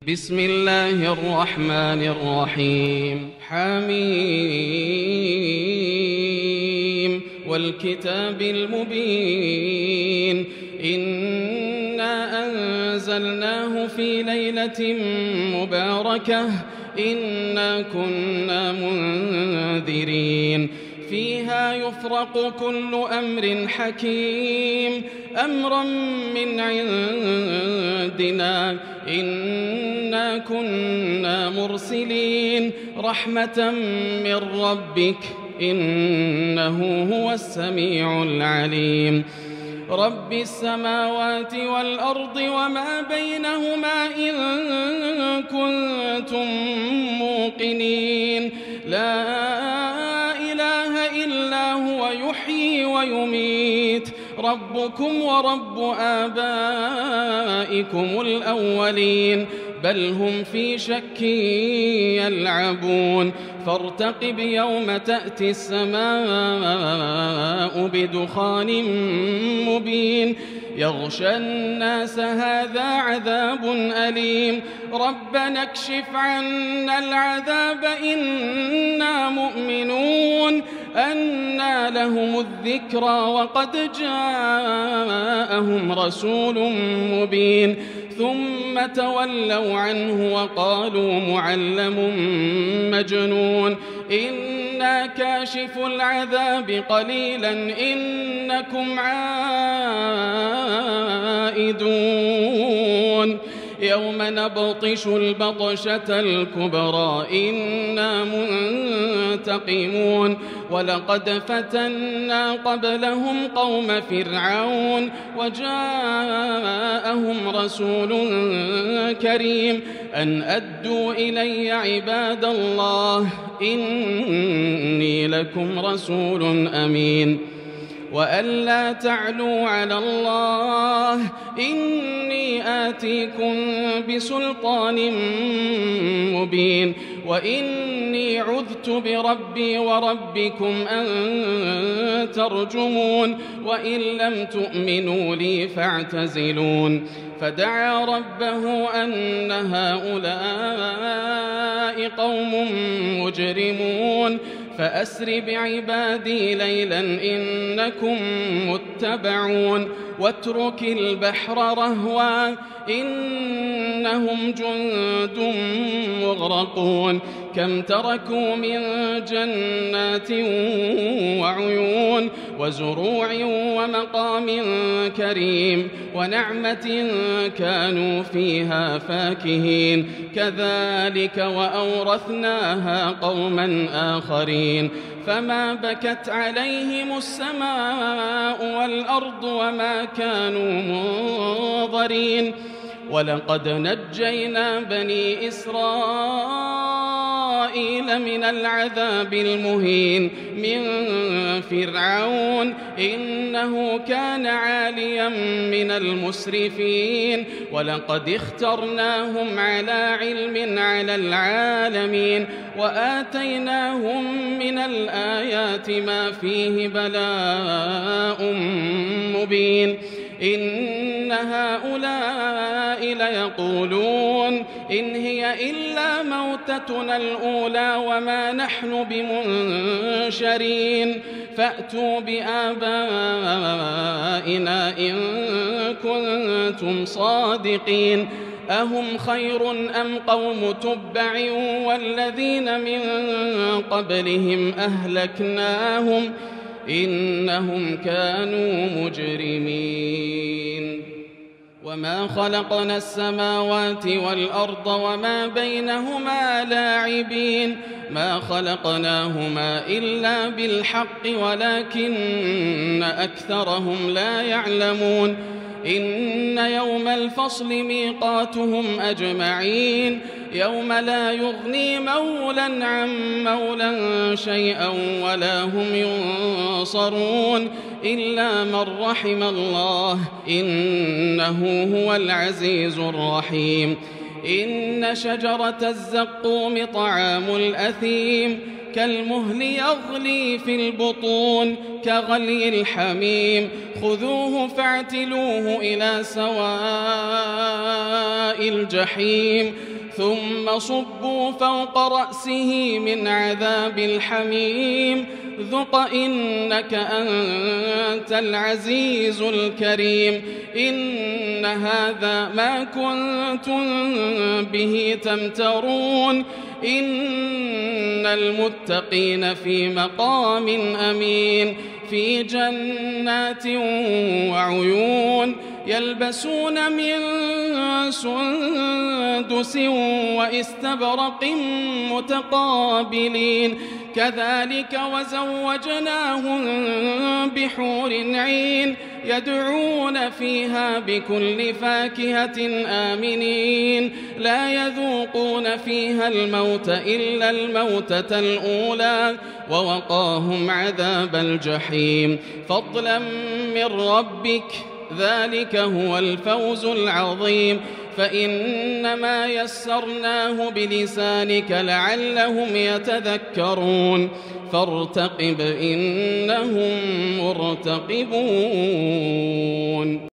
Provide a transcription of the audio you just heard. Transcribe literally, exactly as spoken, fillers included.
بسم الله الرحمن الرحيم. حميم والكتاب المبين. إنا أنزلناه في ليلة مباركة إنا كنا منذرين فيها يفرق كل أمر حكيم أمرا من عندنا إنا كنا مرسلين رحمة من ربك إنه هو السميع العليم. رب السماوات والأرض وما بينهما إن كنتم موقنين لا إله إلا هو يحيي ويميت ربكم ورب آبائكم الأولين بل هم في شك يلعبون فارتقب يوم تأتي السماء بدخان مبين يغشى الناس هذا عذاب أليم ربنا اكشف عنا العذاب إنا مؤمنون أنى لهم الذكرى وقد جاءهم رسول مبين ثم تولوا عنه وقالوا معلم مجنون إنا كاشف العذاب قليلا إنكم عائدون يوم نبطش البطشة الكبرى إنا منتقمون ولقد فتنا قبلهم قوم فرعون وجاءهم رسول كريم أن أدوا إلي عباد الله إني لكم رسول أمين وأن لا تعلوا على الله إني آتيكم بسلطان مبين وإني عذت بربي وربكم أن ترجمون وإن لم تؤمنوا لي فاعتزلون فدعا ربه أن هؤلاء قوم مجرمون فأسر بعبادي ليلا إنكم متبعون واترك البحر رهوا إنهم جند مغرقون كم تركوا من جنات وعيون وزروع ومقام كريم ونعمة كانوا فيها فاكهين كذلك وأورثناها قوما آخرين فما بكت عليهم السماء والأرض وما كانوا منظرين ولقد نجينا بني إسرائيل من العذاب المهين من فرعون إنه كان عاليا من المسرفين ولقد اخترناهم على علم على العالمين وآتيناهم من الآيات ما فيه بلاء مبين إن هؤلاء ليقولون إن هي إلا موتتنا الأولى وما نحن بمنشرين فأتوا بآبائنا إن كنتم صادقين أهم خير أم قوم تبع والذين من قبلهم أهلكناهم إنهم كانوا مجرمين وما خلقنا السماوات والأرض وما بينهما لاعبين ما خلقناهما إلا بالحق ولكن أكثرهم لا يعلمون إن يوم الفصل ميقاتهم أجمعين يوم لا يغني مولا عن مولا شيئا ولا هم ينصرون إلا من رحم الله إنه هو العزيز الرحيم إن شجرة الزقوم طعام الأثيم كالمهل يغلي في البطون كغلي الحميم خذوه فاعتلوه إلى سواء الجحيم ثم صبوا فوق رأسه من عذاب الحميم ذق إنك أنت العزيز الكريم إن هذا ما كنتم به تمترون إن المتقين في مقام أمين في جنات وعيون يلبسون من سندس واستبرق متقابلين كذلك وزوجناهم بحور عين يدعون فيها بكل فاكهة آمنين لا يذوقون فيها الموت إلا الموتة الأولى ووقاهم عذاب الجحيم فضلا من ربك ذلك هو الفوز العظيم فإنما يسرناه بلسانك لعلهم يتذكرون فارتقب إنهم مرتقبون.